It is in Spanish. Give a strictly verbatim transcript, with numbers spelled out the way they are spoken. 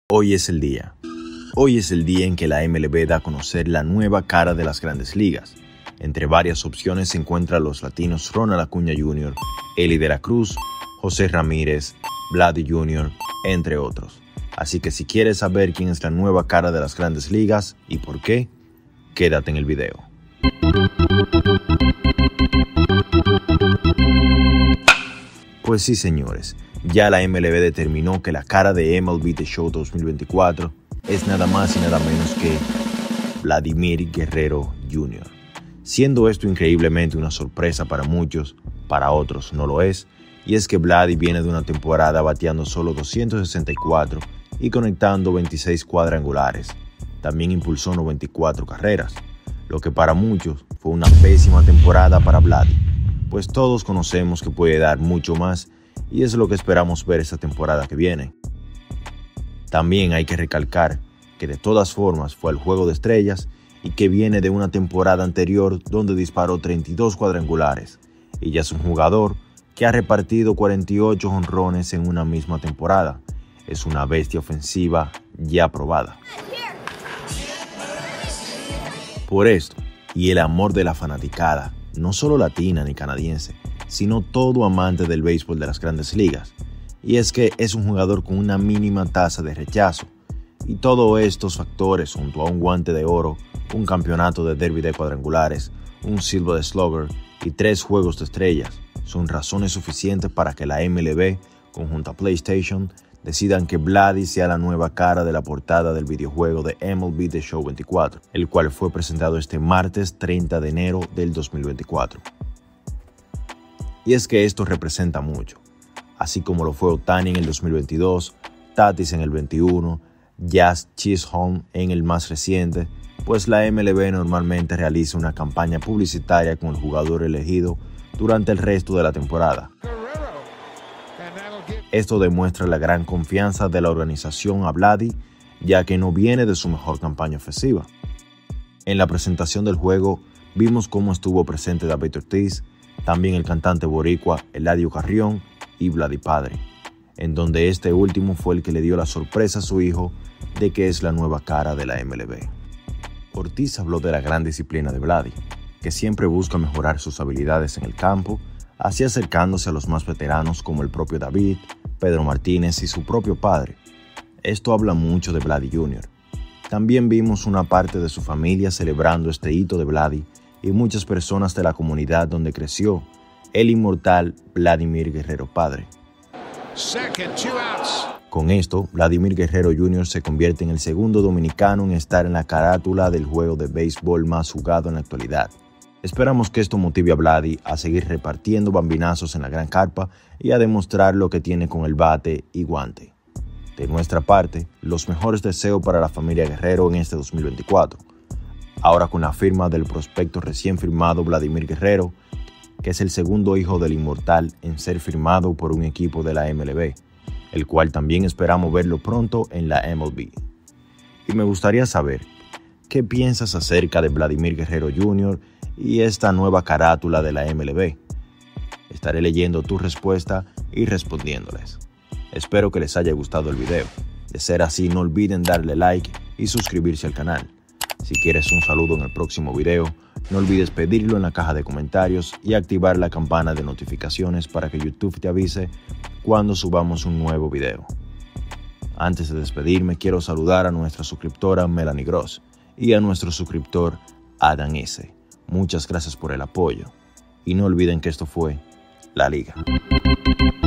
Hoy es el día. Hoy es el día en que la M L B da a conocer la nueva cara de las Grandes Ligas. Entre varias opciones se encuentran los latinos Ronald Acuña junior, Eli de la Cruz, José Ramírez, Vladdy junior, entre otros. Así que si quieres saber quién es la nueva cara de las Grandes Ligas y por qué, quédate en el video. Pues sí, señores, ya la M L B determinó que la cara de M L B The Show dos mil veinticuatro es nada más y nada menos que Vladimir Guerrero junior Siendo esto increíblemente una sorpresa para muchos, para otros no lo es, y es que Vladdy viene de una temporada bateando solo doscientos sesenta y cuatro y conectando veintiséis cuadrangulares. También impulsó noventa y cuatro carreras, lo que para muchos fue una pésima temporada para Vladdy, pues todos conocemos que puede dar mucho más y es lo que esperamos ver esta temporada que viene. También hay que recalcar que de todas formas fue al Juego de Estrellas y que viene de una temporada anterior donde disparó treinta y dos cuadrangulares y ya es un jugador que ha repartido cuarenta y ocho jonrones en una misma temporada. Es una bestia ofensiva ya probada. Por esto, y el amor de la fanaticada, no solo latina ni canadiense, sino todo amante del béisbol de las Grandes Ligas, y es que es un jugador con una mínima tasa de rechazo, y todos estos factores junto a un guante de oro, un campeonato de derby de cuadrangulares, un Silver Slugger y tres juegos de estrellas, son razones suficientes para que la M L B, conjunto a PlayStation, decidan que Vladdy sea la nueva cara de la portada del videojuego de M L B The Show veinticuatro, el cual fue presentado este martes treinta de enero del dos mil veinticuatro. Y es que esto representa mucho, así como lo fue Ohtani en el dos mil veintidós, Tatis en el veintiuno, Jazz Chisholm en el más reciente, pues la M L B normalmente realiza una campaña publicitaria con el jugador elegido durante el resto de la temporada. Esto demuestra la gran confianza de la organización a Vladdy, ya que no viene de su mejor campaña ofensiva. En la presentación del juego vimos cómo estuvo presente David Ortiz, también el cantante boricua Eladio Carrión y Vladdy padre, en donde este último fue el que le dio la sorpresa a su hijo de que es la nueva cara de la M L B. Ortiz habló de la gran disciplina de Vladdy, que siempre busca mejorar sus habilidades en el campo, así acercándose a los más veteranos como el propio David, Pedro Martínez y su propio padre. Esto habla mucho de Vladdy junior También vimos una parte de su familia celebrando este hito de Vladdy y muchas personas de la comunidad donde creció, el inmortal Vladimir Guerrero padre. Second, two outs. Con esto, Vladimir Guerrero junior se convierte en el segundo dominicano en estar en la carátula del juego de béisbol más jugado en la actualidad. Esperamos que esto motive a Vladdy a seguir repartiendo bambinazos en la gran carpa y a demostrar lo que tiene con el bate y guante. De nuestra parte, los mejores deseos para la familia Guerrero en este dos mil veinticuatro. Ahora con la firma del prospecto recién firmado Vladimir Guerrero, que es el segundo hijo del inmortal en ser firmado por un equipo de la M L B, el cual también esperamos verlo pronto en la M L B. Y me gustaría saber, ¿qué piensas acerca de Vladimir Guerrero junior y esta nueva carátula de la M L B? Estaré leyendo tu respuesta y respondiéndoles. Espero que les haya gustado el video. De ser así, no olviden darle like y suscribirse al canal. Si quieres un saludo en el próximo video, no olvides pedirlo en la caja de comentarios y activar la campana de notificaciones para que YouTube te avise cuando subamos un nuevo video. Antes de despedirme, quiero saludar a nuestra suscriptora Melanie Gross y a nuestro suscriptor Adam S. Muchas gracias por el apoyo y no olviden que esto fue La Liga.